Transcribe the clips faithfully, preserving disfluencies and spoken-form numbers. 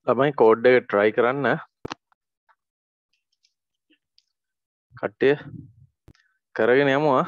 ළමයි කෝඩ් එක try කරන්න කට්ටිය කරගෙන යමු ආ.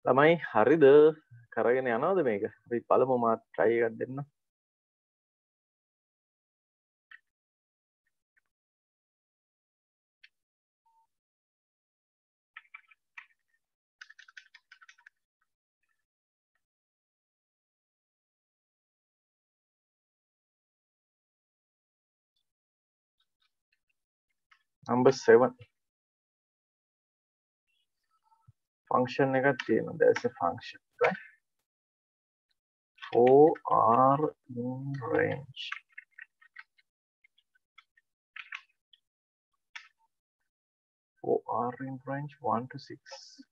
ළමයි හරිද කරගෙන යනවද මේක අපි පළමු මාත් try එකක් දෙන්න number seven function එකක් තියෙනවා there's a function right four are in range four are in range one to six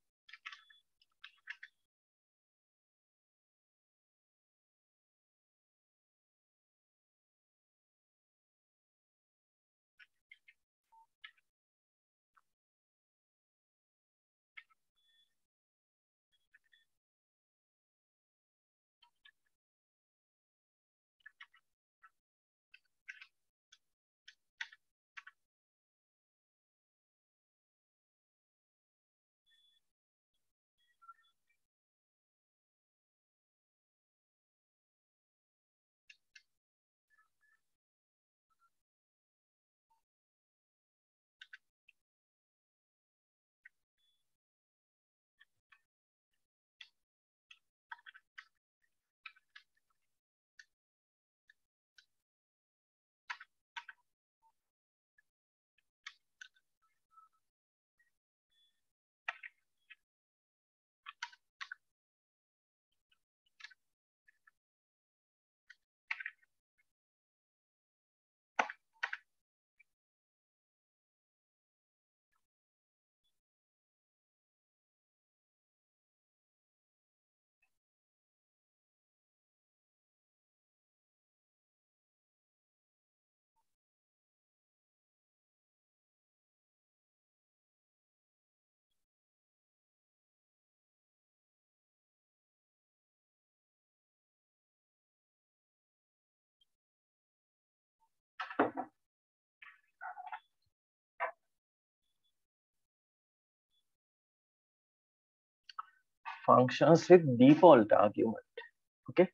functions with default argument okay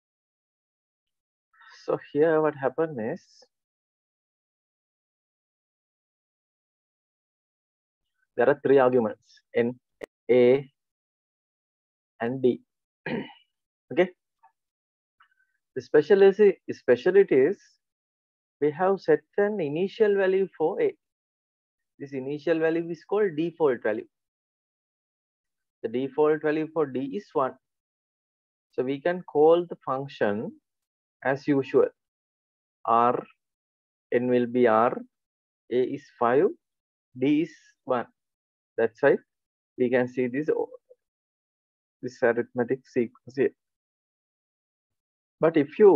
so here what happened is there are three arguments n a and d okay the speciality speciality is we have set an initial value for a this initial value is called default value the default value for d is one so we can call the function as usual r n will be r a is five d is one that's why we can see this this arithmetic sequence here but if you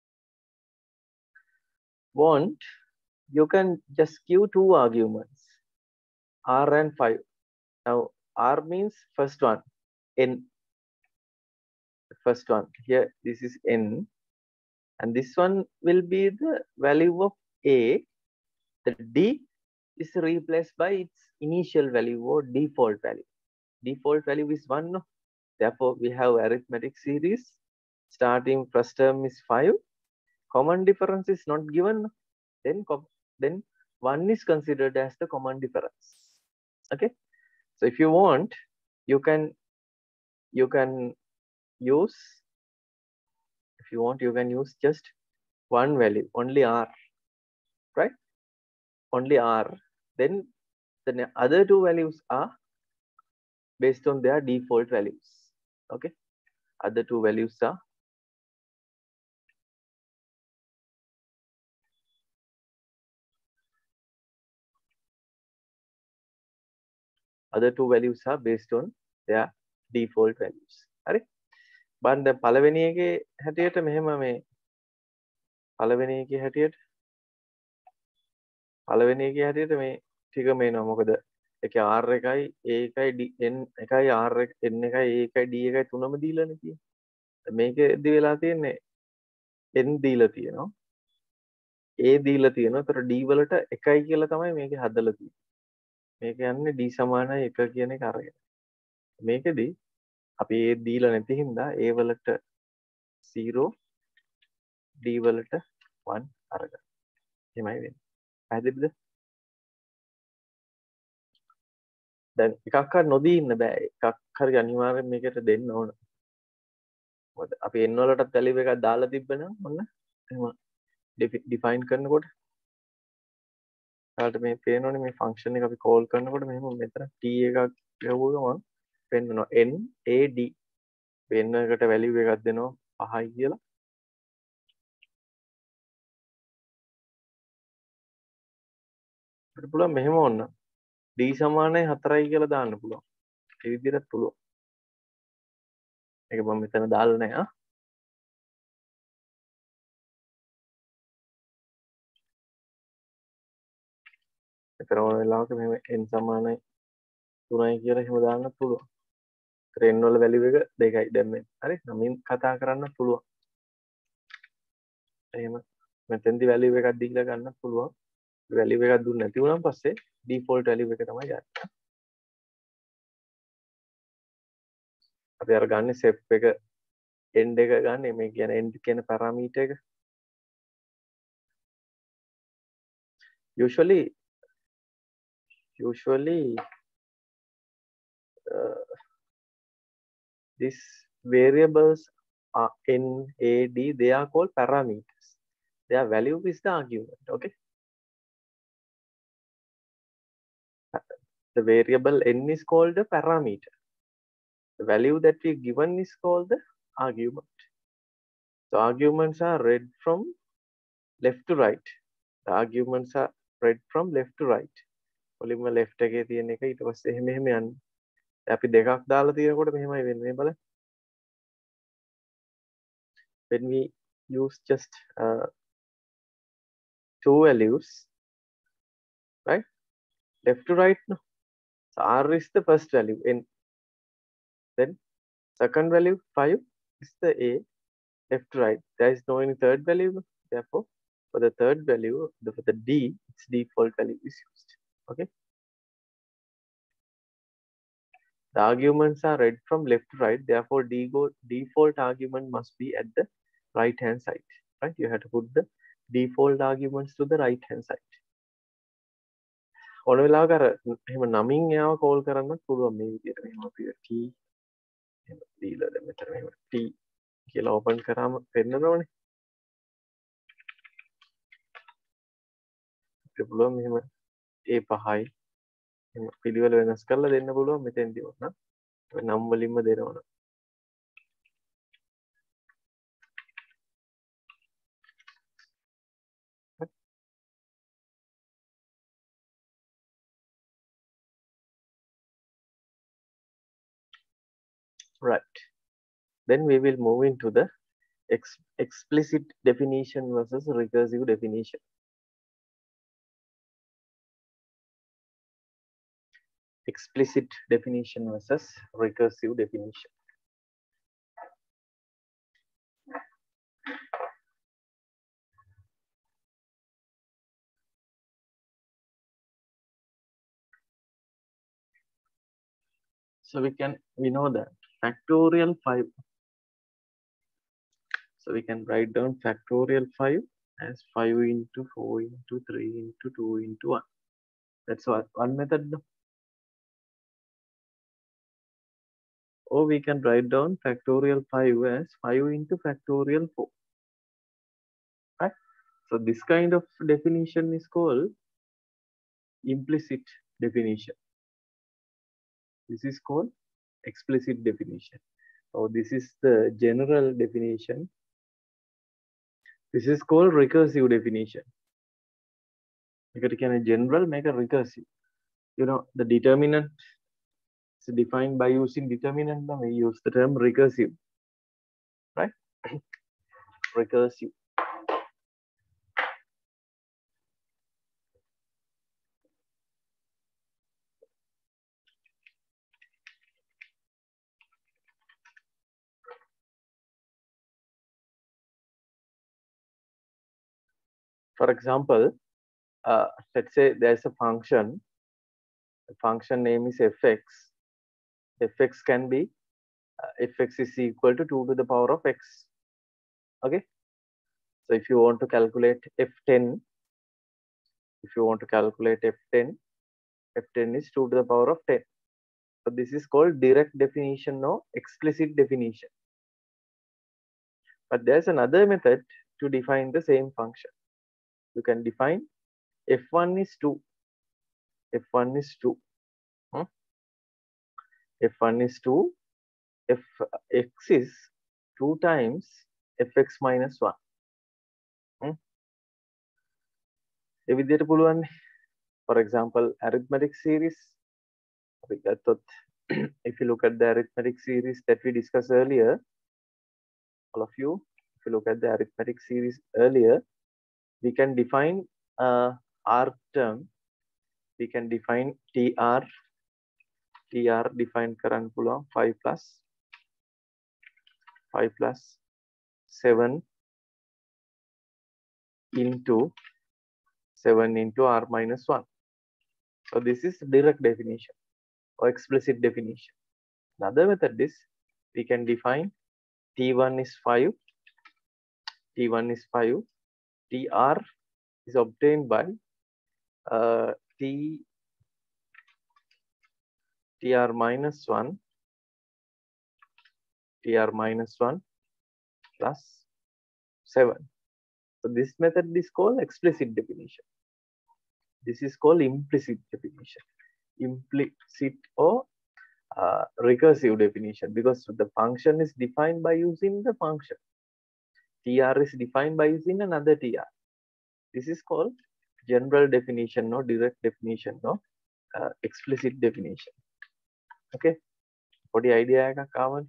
want you can just give two arguments r and five now r means first one n the first one here this is n and this one will be the value of a the d is replaced by its initial value or default value default value is one no? Therefore we have arithmetic series starting first term is five common difference is not given then then one is considered as the common difference okay so if you want you can you can use if you want you can use just one value only r right only r then the other two values are based on their default values okay other two values are other two values are based on their default values හරි බලන්න දැන් පළවෙනි එකේ හැටියට මෙහෙම මේ පළවෙනි එකේ හැටියට පළවෙනි එකේ හැටියට මේ ටික මේනවා මොකද ඒකේ r එකයි a එකයි d n එකයි r එක n එකයි a එකයි d එකයි තුනම දීලානේ තියෙන්නේ මේකෙදි වෙලා තියෙන්නේ n දීලා තියෙනවා a දීලා තියෙනවා ඒතර d වලට එකයි කියලා තමයි මේකේ හදලා තියෙන්නේ මේක යන්නේ d සමානයි එක කියන එක අරගෙන මේකෙදි අපි ඒ දීලා නැති හින්දා A වලට zero D වලට one අරගන්න. එහෙමයි වෙන්නේ. පැහැදිලිද? දැන් එකක් හරි නොදී ඉන්න බෑ. එකක් හරි අනිවාර්යෙන් මේකට දෙන්න ඕන. මොකද අපි n වලටත් value එකක් දාලා තිබ්බනම් ඔන්න එහෙම define කරනකොට ඔයාලට මේ පේනවනේ මේ function එක අපි call කරනකොට මෙහෙම මෙතන t එකක් ගහුව ගමන් පෙන්නනවා n a d n එකට value එකක් දෙනවා පහයි කියලා. අපිට පුළුවන් මෙහෙම ඕන්න d සමානයි හතරයි කියලා දාන්න පුළුවන්. ඒ විදිහට පුළුවන්. ඒක මම මෙතන දාලා නැහැ ආ. එතන ඕන වෙලාවක මෙහෙම n සමානයි තුනයි කියලා එහෙම දාන්නත් පුළුවන්. ඒතර n වල value එක දෙකයි දැන් මේ. හරි? නමින් කතා කරන්න පුළුවන්. එහෙම මෙතෙන්දි value එකක් දීලා ගන්නත් පුළුවන්. value එකක් දුන්නේ නැති වුණාන් පස්සේ default value එක තමයි ගන්න. අපි අර ගන්න sep එක end එක ගන්න මේ කියන්නේ end කියන parameter එක. usually usually uh, these variables are n a d they are called parameters. Their value is the argument. Okay, the variable n is called a parameter. The value that we given is called the argument. So arguments are read from left to right. The arguments are read from left to right. මුලින්ම left එකේ තියෙන එක ඊට පස්සේ එහෙම එහෙම යන්නේ. අපි දෙකක් දාලා තියෙනකොට මෙහෙමයි වෙන්නේ බලන්න. When we use just uh, two values, right? Left to right, no. So R is the first value, n. Then second value five is the A. Left to right. There is no any third value, no? Therefore, for the third value, the, for the D, its default value is used. Okay. The arguments are read from left to right. Therefore, D go, default argument must be at the right hand side. Right? You have to put the default arguments to the right hand side. ඕන වෙලාවක අර එහෙම නමින් එයාව call කරන්නත් පුළුවන් මේ විදිහට මෙහෙම අපි t එහෙම දීලා දැන් මෙතන මෙහෙම t කියලා ඕපන් කරාම පෙන්නනවනේ. ඒක පුළුවන් මෙහෙම a පහයි එහෙම පිළිවෙල වෙනස් කරලා දෙන්න පුළුවන් මෙතෙන්දී ඕන නම් වලින්ම දෙනවනේ. Right. Then we will move into the ex explicit definition versus recursive definition. Explicit definition versus recursive definition. So we can, we know that factorial five. So we can write down factorial five as five into four into three into two into one. That's what one method. No? Or we can write down factorial five as five into factorial four. Right? So this kind of definition is called implicit definition. This is called explicit definition. Or this is the general definition. This is called recursive definition. Make a general, make a recursive. You know, the determinant is defined by using determinant. We use the term recursive. Right? Recursive. For example, uh, let's say there's a function. The function name is fx. Fx can be uh, fx is equal to two to the power of x. Okay. So if you want to calculate f ten, if you want to calculate f ten, f ten is two to the power of ten. So this is called direct definition or explicit definition. But there's another method to define the same function. You can define f one is two. f one is two. Hmm? f one is two. F x is two times fx minus one. Hmm? ඒ විදිහට පුළුවන්. For example, arithmetic series. If you look at the arithmetic series that we discussed earlier, all of you, if you look at the arithmetic series earlier, we can define uh, R term. We can define tr. tr define කරන්න පුළුවන් five plus five plus seven into seven into r minus one. So this is direct definition or explicit definition. Another method is we can define t one is five, t one is five, tr is obtained by uh, t tr minus one, tr minus one plus seven. So this method is called explicit definition. This is called implicit definition. Implicit or uh, recursive definition, because the function is defined by using the function. Tr is defined by using another tr. This is called general definition or direct definition or uh, explicit definition. Okay, what the idea එකක් ආවනේ?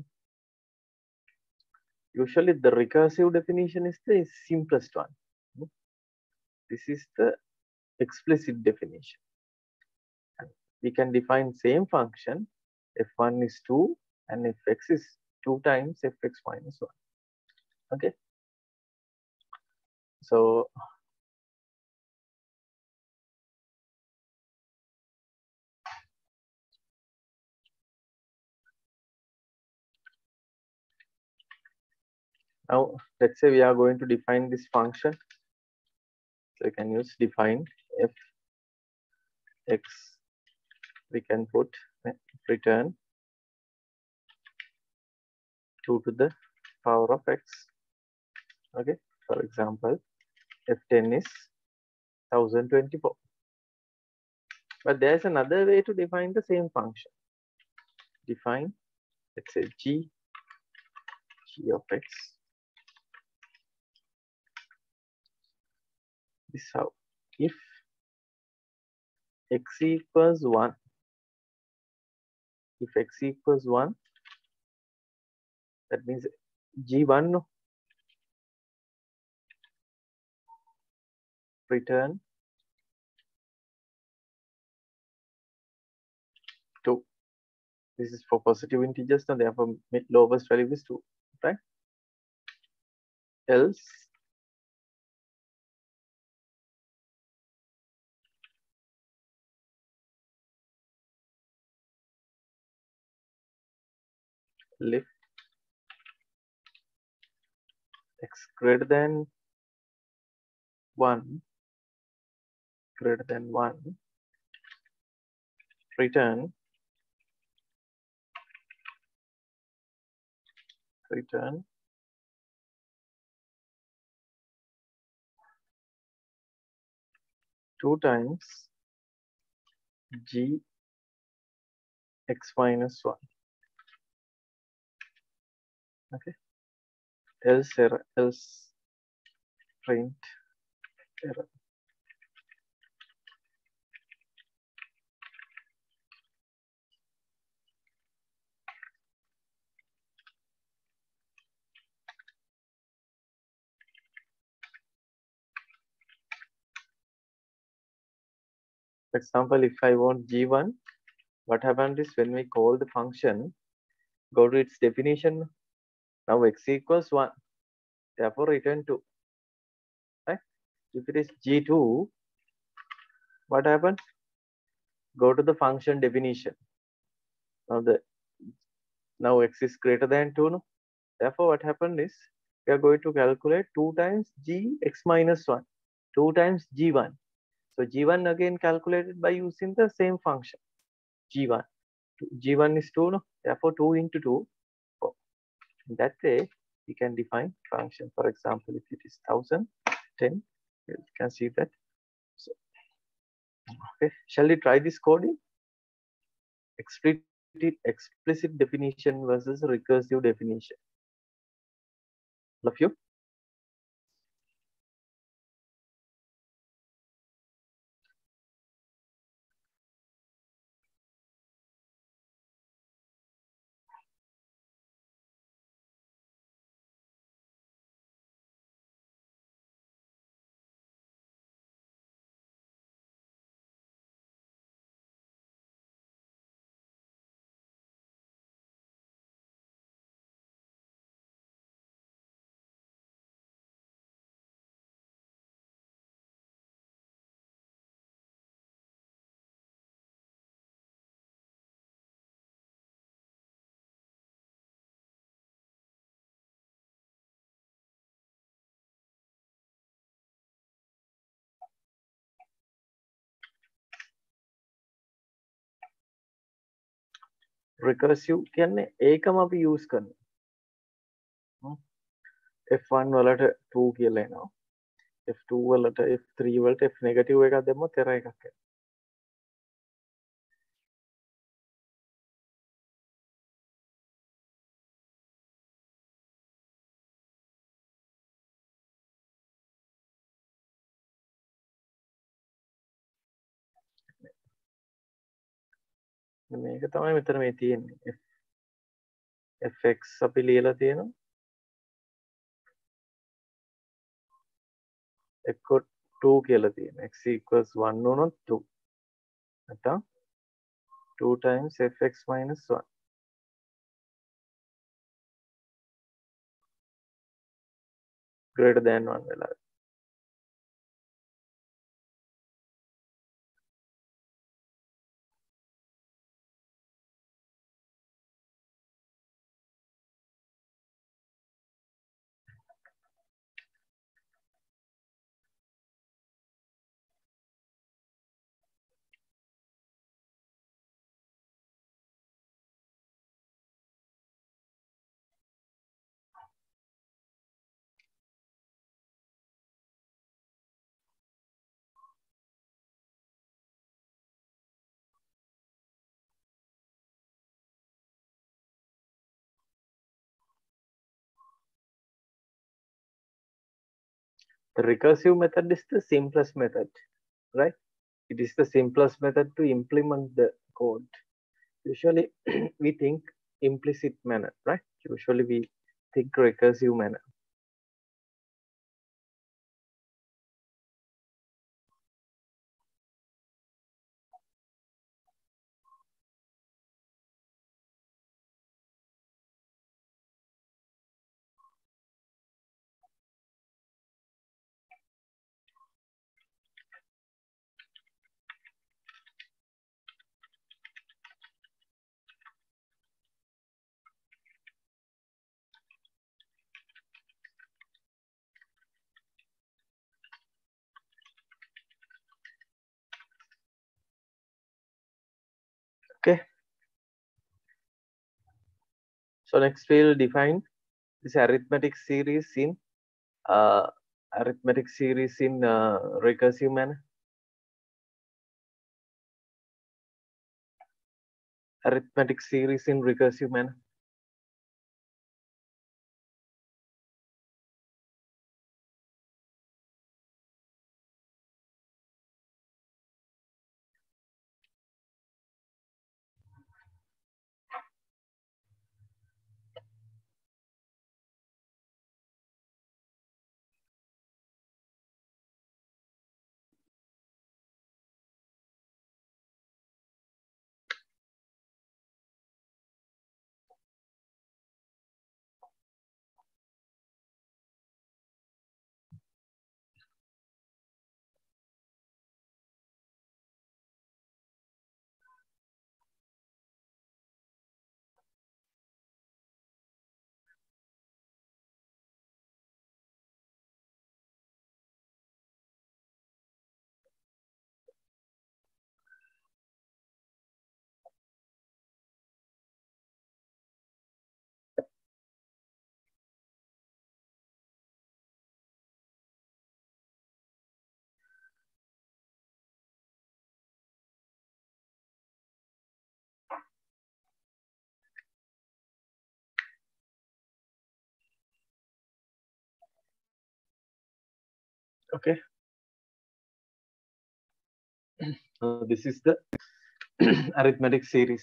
Usually the recursive definition is the simplest one. This is the explicit definition. We can define same function, f one is two and fx is two times fx minus one. Okay, so now let's say we are going to define this function. So you can use define f x. We can put return two to the power of x. Okay, for example, f ten is one thousand twenty-four. But there's another way to define the same function. Define, let's say g, g of x. This is how, if x equals one, if x equals one, that means g one return two. This is for positive integers, and therefore lowest value is two, right? Else if x greater than one, greater than one, return return two times g x minus one. Okay, else error, else print error. For example, if I want g one, what happens is when we call the function, go to its definition. Now x equals one, therefore return two. Right? If it is g two, what happens? Go to the function definition. Now the Now x is greater than two. No? Therefore, what happened is we are going to calculate two times g x minus one, two times g one. So g one again calculated by using the same function g one. g one is two. No? Therefore, two into two. four. In that way, we can define function. For example, if it is one thousand ten, you can see that. So, okay, shall we try this coding? Explicit, explicit definition versus recursive definition. All of you? Recursive කියන්නේ ඒකම අපි use කරනවා. F one වලට two කියලා එනවා. F two වලට F three වලට F negative එකක් දැම්මොත් error එකක් එනවා. මේක තමයි මෙතන මේ තියෙන්නේ. fx අපි ලියලා තියෙනවා. echo two කියලා තියෙනවා. x equals one වුණොත් two. නැත්නම් two times fx minus one. greater than one වෙලා. The recursive method is the simplest method, right? It is the simplest method to implement the code. Usually we think implicit manner, right? Usually we think recursive manner. Okay. So next we'll define this arithmetic series in uh, arithmetic series in uh, recursive manner. Arithmetic series in recursive manner. Okay. So this is the arithmetic series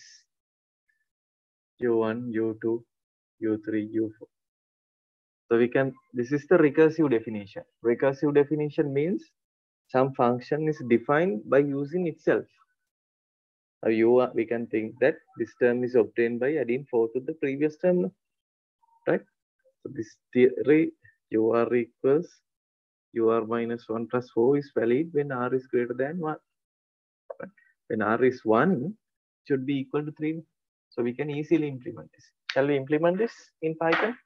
U one, U two, U three, U four. So we can, this is the recursive definition. Recursive definition means some function is defined by using itself. Now you are, we can think that this term is obtained by adding four to the previous term, right? So this theory U R equals U R minus one plus four is valid when R is greater than one. Right? When R is one, it should be equal to three. So we can easily implement this. Shall we implement this in Python?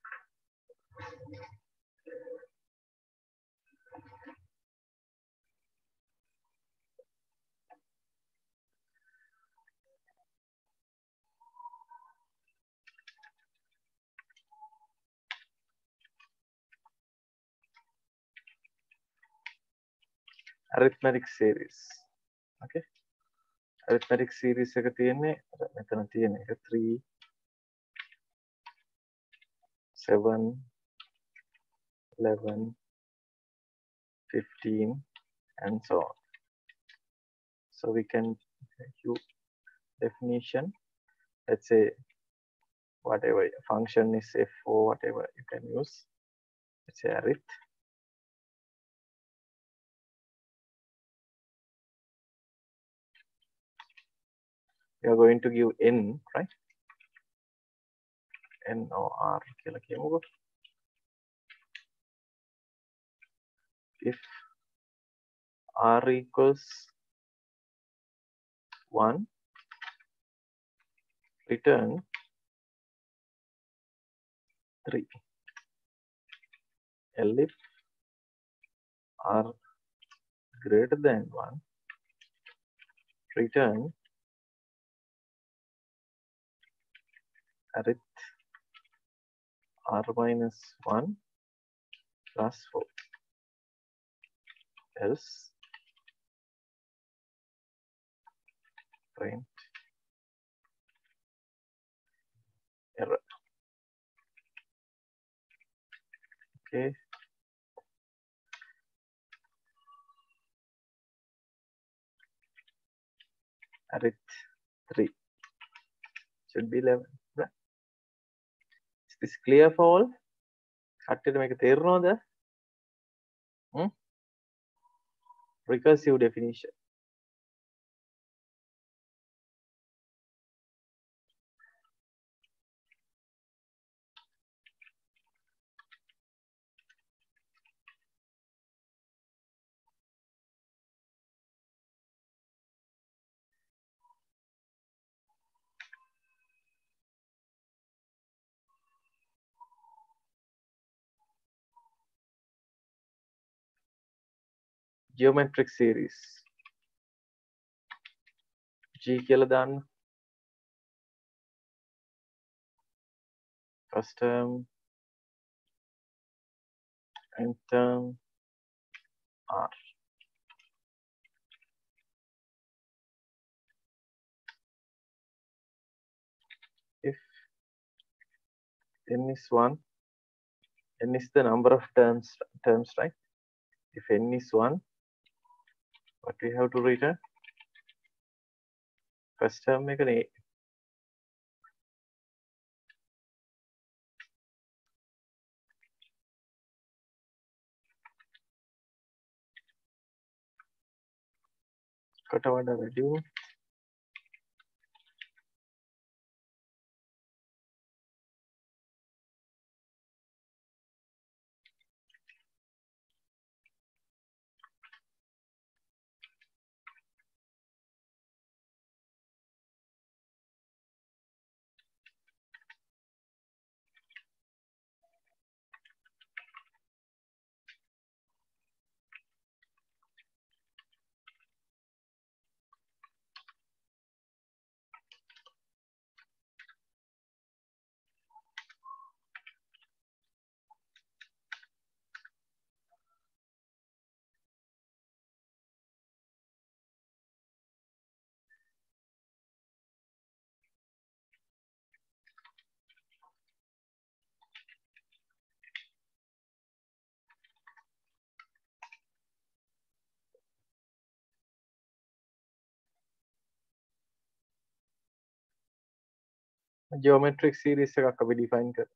Arithmetic series. Okay. Arithmetic series එක තියෙන්නේ මෙතන තියෙන එක three, seven, eleven, fifteen and so on. So we can use definition. Let's say whatever function is f or whatever you can use. Let's say arith. You are going to give n, right? N or R. If R equals one, return three. L if R greater than one, return arith R minus one plus four. Else print error. Okay. Arith three should be eleven. Right? Is this clear for all? කට්ටියට මේක තේරුණාද? Hmm? Recursive definition. Geometric series. G කියලා දාන්න. First term, nth term, R. If n is one, n is the number of terms, terms, right? If n is one, what we have to return? First term make an A. කට වඩා වැඩි වුණා. geometric series එකක් අපි define කරමු.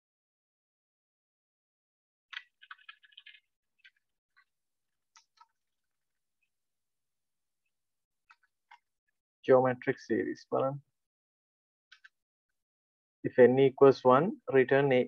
Geometric series බලන්න. If n equals one, return a.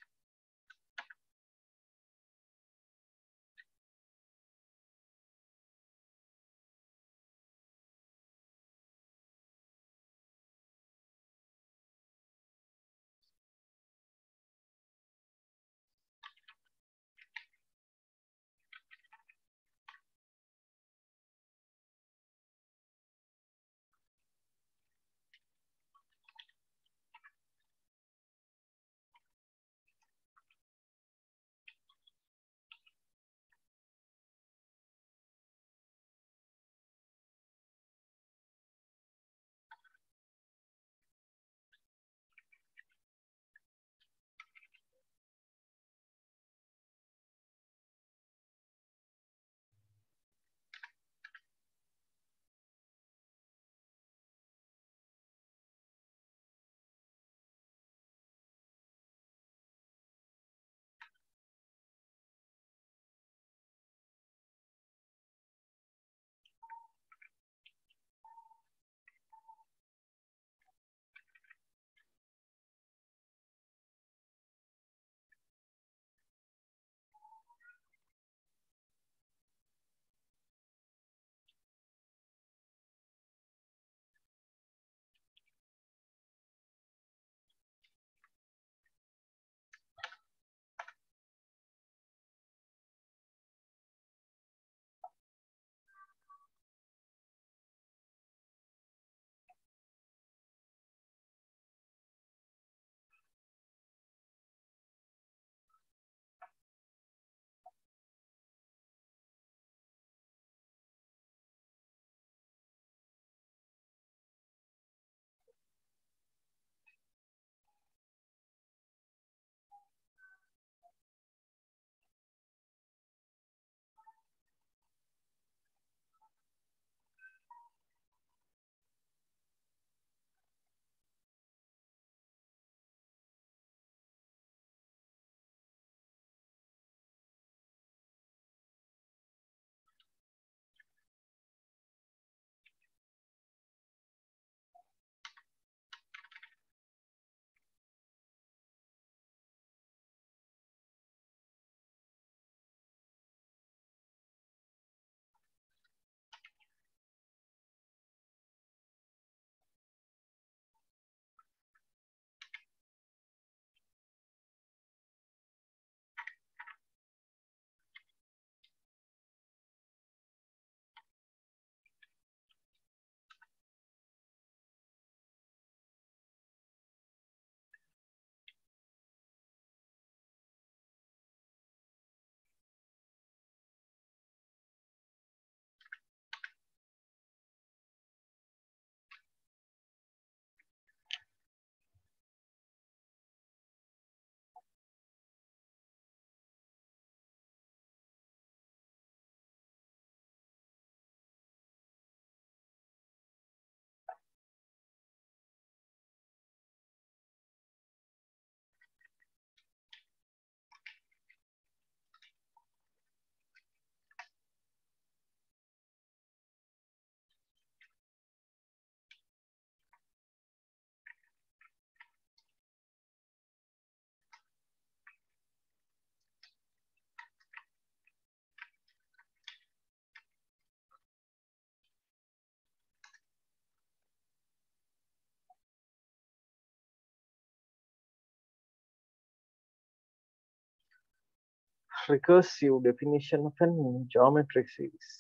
Recursive definition of a geometric series.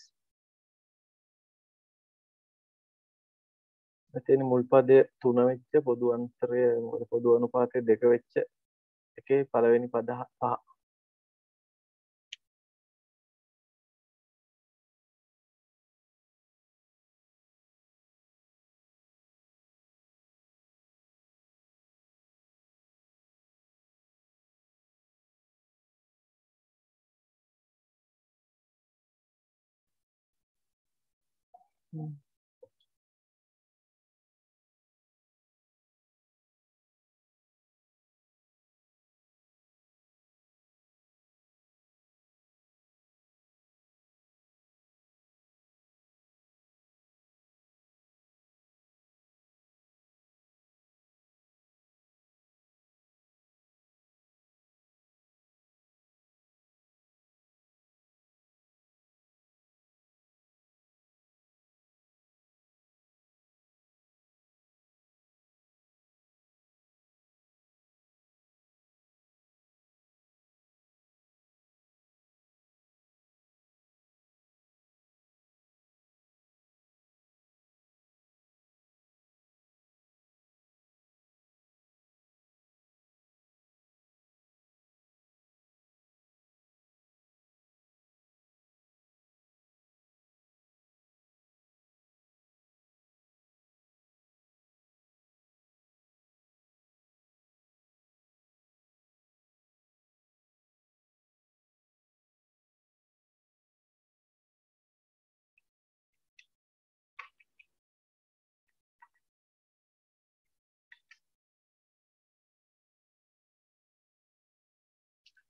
මෙතන මුල් පදයේ තුන වෙච්ච පොදු අන්තරය පොදු අනුපාතය දෙක වෙච්ච එකේ පළවෙනි පද පහ. Hmm.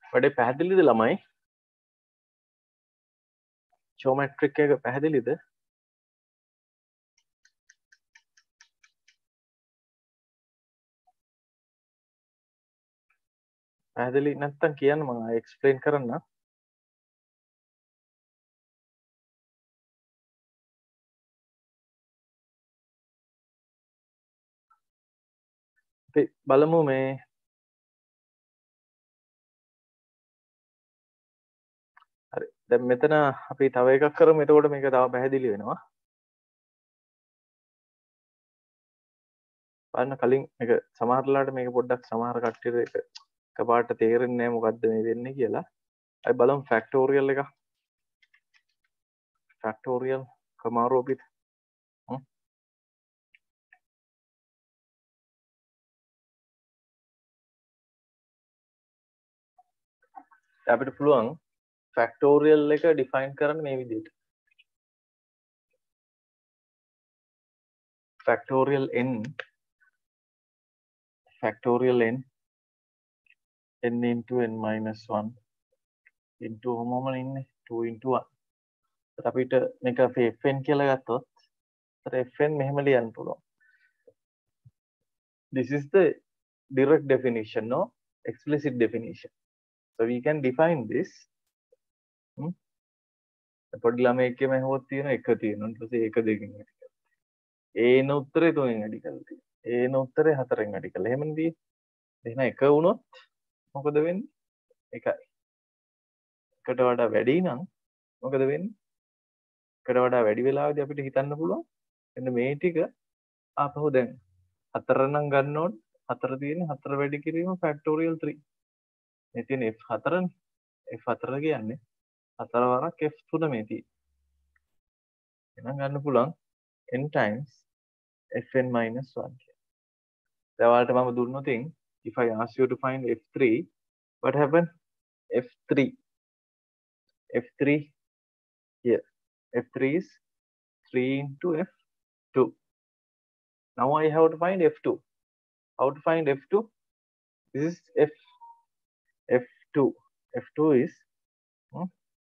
වැඩේ පැහැදිලිද ළමයි? ජියෝමැට්‍රික් එක පැහැදිලිද? පැහැදිලි නැත්තම් කියන්න මම එක්ස්ප්ලেইন කරන්න. අපි බලමු මේ හරි. දැන් මෙතන අපි තව එකක් කරමු. එතකොට මේක තව පැහැදිලි වෙනවා. බලන්න කලින් මේක සමහරලාට මේක පොඩ්ඩක් සමහර කට්ටියට ඒක එකපාරට තේරෙන්නේ නැහැ මොකද්ද මේ වෙන්නේ කියලා. අපි බලමු ෆැක්ටෝරියල් එක. ෆැක්ටෝරියල් කමාරෝපිත. හ්ම්. අපිට පුළුවන් ෆැක්ටෝරියල් එක ඩිෆයින් කරන්න මේ විදිහට. ෆැක්ටෝරියල් n ෆැක්ටෝරියල් n n into n minus one into මොමල ඉන්නේ two into one. අපිට මේක අපි fn කියලා ගත්තොත් අර fn මෙහෙම ලියන්න පුළුවන්. This is the direct definition, no explicit definition. So we can define this. Hmm? පොඩි ළමයෙක්ගේ මහවොත් තියෙන එක තියෙනවා. ඊට පස්සේ එක දෙකකින් වැඩි කරලා. ඒන උත්තරේ තුනෙන් වැඩි කරලා තියෙනවා. ඒන උත්තරේ හතරෙන් වැඩි කරලා. එහෙමනේ තියෙන්නේ. එහෙනම් එක වුණොත් මොකද වෙන්නේ? එකයි. එකට වඩා වැඩි නම් මොකද වෙන්නේ? එකට වඩා වැඩි වෙලාවදී අපිට හිතන්න පුළුවන්. එන්න මේ ටික ආපහු දැන් හතර නම් ගන්න ඕනේ. හතර තියෙන්නේ හතර වැඩි කිරීම ෆැක්ටෝරියල් three. මේ තියෙන F four නේ. F four කියන්නේ හතර වරක් F three මේ තියෙන්නේ. එහෙනම් ගන්න පුළුවන් n times fn minus one කියලා. දැන් ඔයාලට මම දුන්නොත් if I ask you to find F three, what happened? F three. F three here. F three is three into F two. Now I have to find F two. How to find F two? This is F F two. F two is hmm,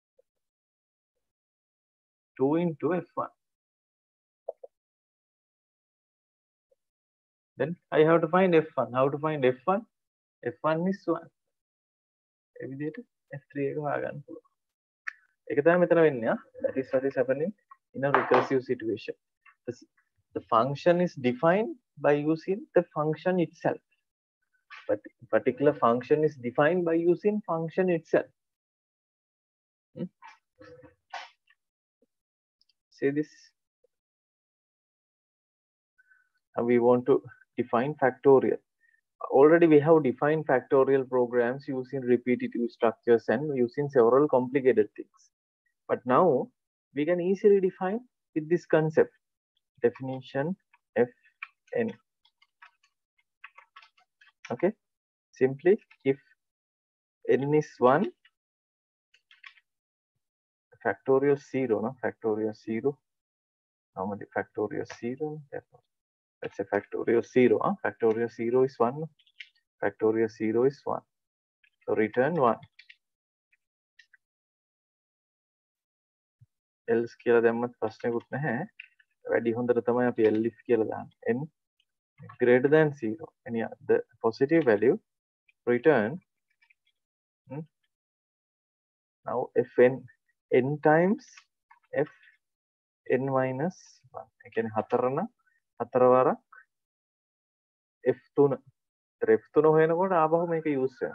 two into F one. Then I have to find F one. How to find F one? F one is one. ඒ විදිහට F three එක හොයාගන්න පුළුවන්. ඒක තමයි මෙතන වෙන්නේ. That is what is happening in a recursive situation. The, the function is defined by using the function itself. But particular function is defined by using function itself. Hmm? Say this. And we want to define factorial. Already we have defined factorial programs using repetitive structures and using several complicated things. But now we can easily define with this concept. Definition Fn. Okay. Simply if n is one, factorial zero, no? Factorial zero. Normally factorial zero. Let's say factorial zero. Huh? Factorial zero is one. Factorial zero is one. So return one. else කියලා දැම්මත් ප්‍රශ්නකුත් නැහැ. වැඩි හොඳට තමයි අපි else කියලා දාන්නේ. n greater than zero. And yeah, the positive value return hmm, now fn n times f n minus one. ඒ කියන්නේ හතර නම් හතර වරක් F three. F three හොයනකොට ආපහු මේක යූස් වෙනවා.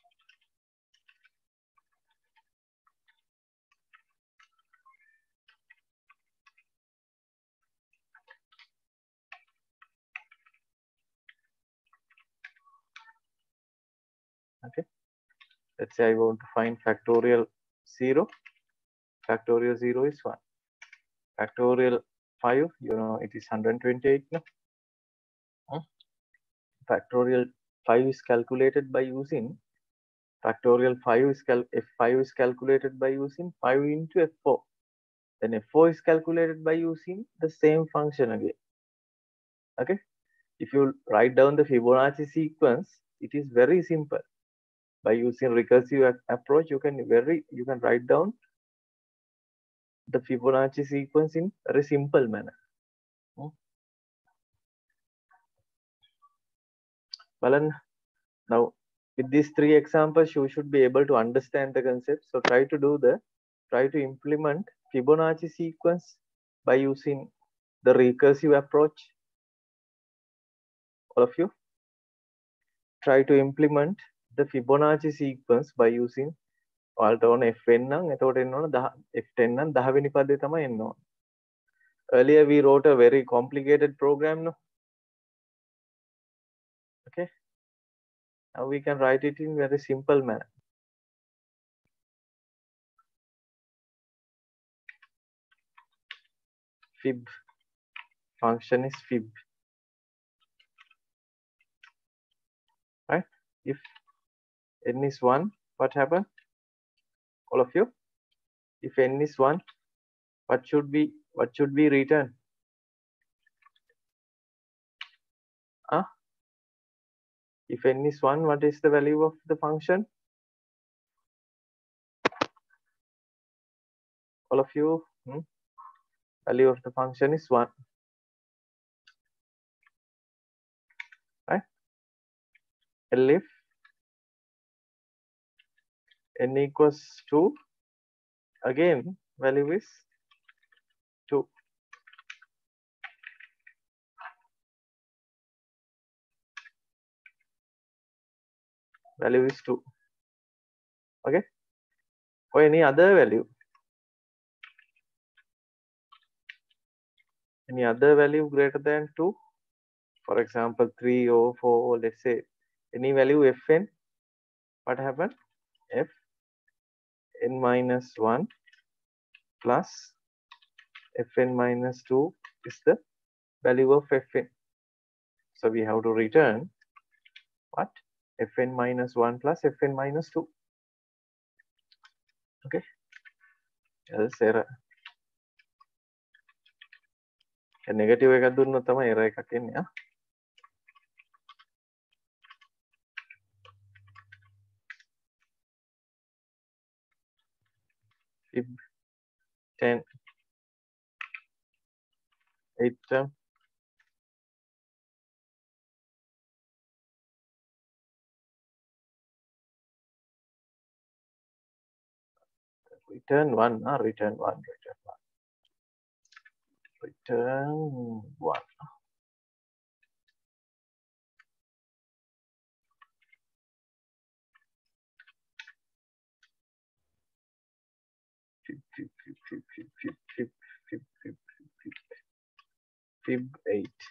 Okay. Let's say I want to find factorial zero. Factorial zero is one. Factorial five, you know, it is one hundred twenty-eight. No? Hmm? Factorial five is calculated by using factorial five is cal F five is calculated by using five into F four. Then F four is calculated by using the same function again. Okay. If you write down the Fibonacci sequence, it is very simple. By using recursive approach, you can very you can write down the Fibonacci sequence in very simple manner. Balan, now with these three examples, you should be able to understand the concept. So try to do the try to implement Fibonacci sequence by using the recursive approach. All of you try to implement the Fibonacci sequence by using ඔයාලට ඕන F n නම් එතකොට එන්න ඕන F ten නම් ten වෙනි පදේ තමයි එන්න ඕන. Earlier we wrote a very complicated program, no? Okay. Now we can write it in very simple manner. Fib function is fib. Right? If n is one, what happens? All of you? If n is one, what should be what should we return? Huh? If n is one, what is the value of the function? All of you? Hmm? Value of the function is one. Right? L if n equals two, again value is two. Value is two. Okay. Or any other value. Any other value greater than two. For example, three or four, or let's say any value fn. What happened? F n minus one plus fn minus two is the value of fn. So we have to return what? Fn minus one plus fn minus two. Okay. Else error. Negative එකක් දුන්නොත් තමයි error එකක් එන්නේ. ආ. Fib ten eight term. Return one, ah, return one, return one. Return one. Fib, fib, fib, fib, fib, fib, fib, fib, fib, fib, fib eight.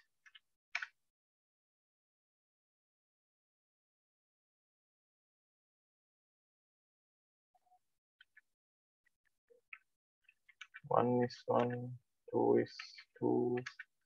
One is one, two is two.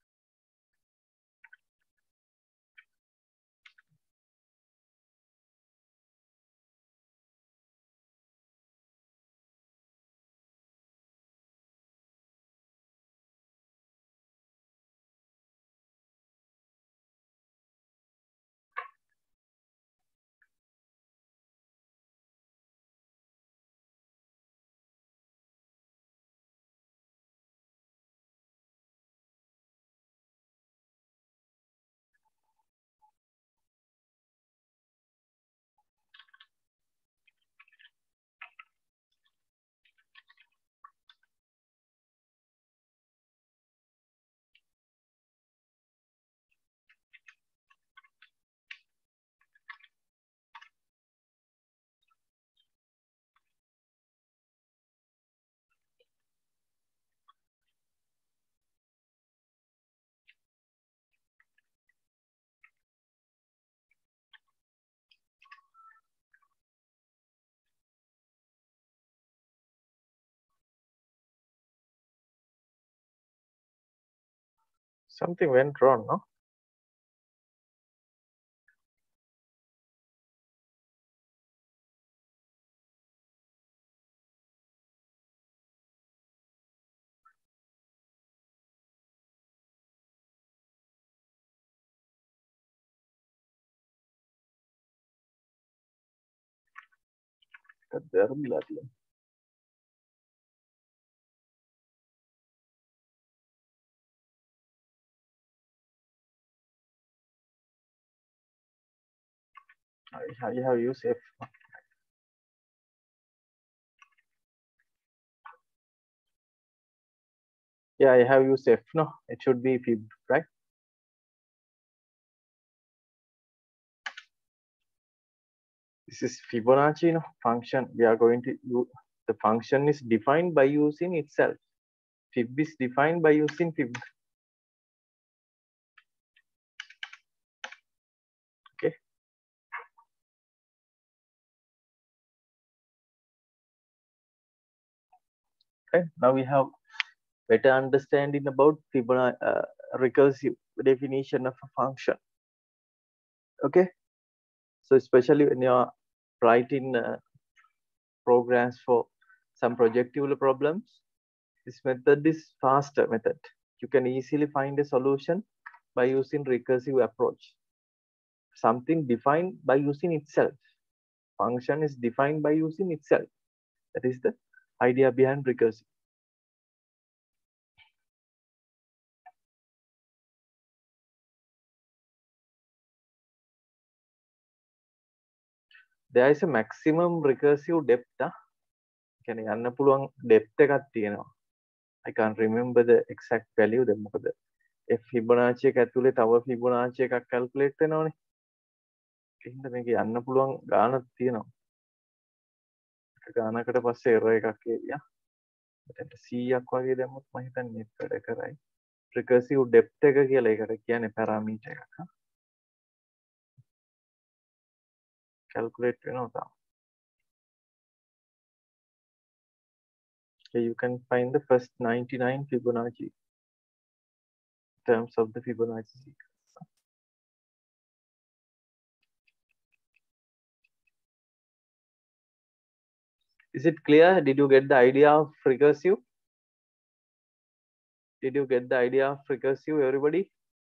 Something went wrong, no? I have used F. Yeah, I have used F. No, it should be fib, right? This is Fibonacci, no, function. We are going to use the function is defined by using itself. Fib is defined by using fib. Okay. Okay. Now we have better understanding about Fibonacci uh, recursive definition of a function. Okay. So especially when you are writing uh, programs for some projective problems, this method is faster method. You can easily find a solution by using recursive approach. Something defined by using itself. Function is defined by using itself. That is the idea behind recursive. There is a maximum recursive depth. Huh? Can යන්න පුළුවන් depth එකක් තියෙනවා. I can't remember the exact value. then මොකද F Fibonacci එක ඇතුලේ තව Fibonacci එකක් calculate වෙනවනේ. එහෙනම් මේක යන්න පුළුවන් ගානක් තියෙනවා. ගානකට පස්සේ error එකක් එළියා. මෙතන one hundred වගේ දැම්මොත් මම හිතන්නේ net වැඩ කරයි. Recursive depth එක කියලා ඒකට කියන්නේ parameter එකක්. Calculate වෙනවා තාම. So you can find the first ninety-nine Fibonacci in terms of the Fibonacci sequence. Is it clear? Did you get the idea of recursive? Did you get the idea of recursive, everybody?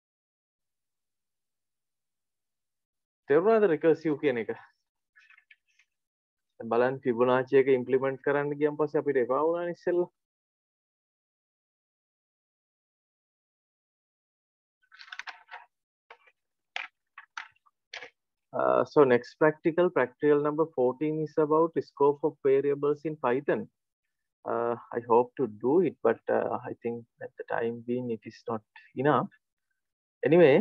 තේරුණාද recursive කියන එක? බලන්න Fibonacci එක implement කරන්න ගියන් පස්සේ අපිට එපා වුණානේ ඉස්සෙල්ලා. Uh, so next practical, practical number fourteen is about the scope of variables in Python. Uh, I hope to do it, but uh, I think at the time being it is not enough. Anyway,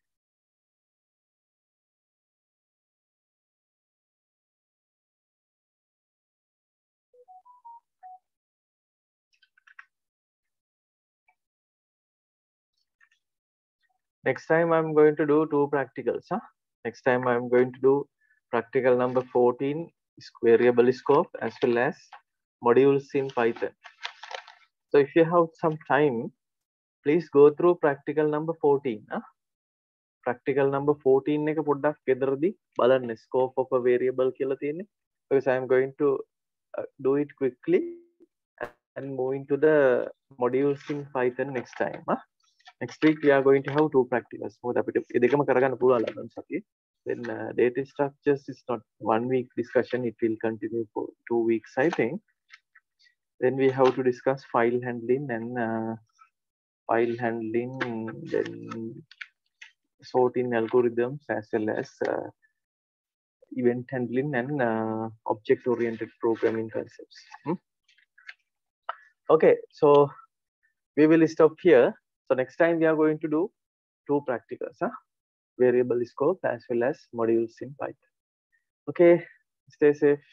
next time I'm going to do two practicals. Huh? Next time I'm going to do practical number fourteen, variable scope, as well as modules in Python. So if you have some time, please go through practical number fourteen. Huh? Practical number fourteen එක පොඩ්ඩක් ගෙදරදී බලන්න scope of a variable කියලා තියෙන්නේ. Because I am going to uh, do it quickly and move into the modules in Python next time. Huh? Next week we are going to have two practicals. මොකද අපිට මේ දෙකම කරගන්න පුළුවන් ලබන සතියේ. Then uh, data structures is not one week discussion. It will continue for two weeks, I think. Then we have to discuss file handling and uh, file handling, then sorting algorithms, as well as uh, event handling and uh, object-oriented programming concepts. Hmm? Okay, so we will stop here. So next time we are going to do two practicals, huh? Variable scope as well as modules in Python. Okay, stay safe.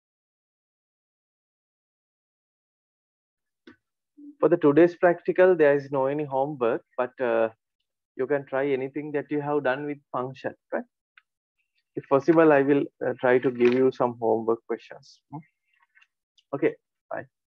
For the today's practical, there is no any homework, but uh, you can try anything that you have done with function, right? If possible, I will uh, try to give you some homework questions. Hmm? Okay, bye.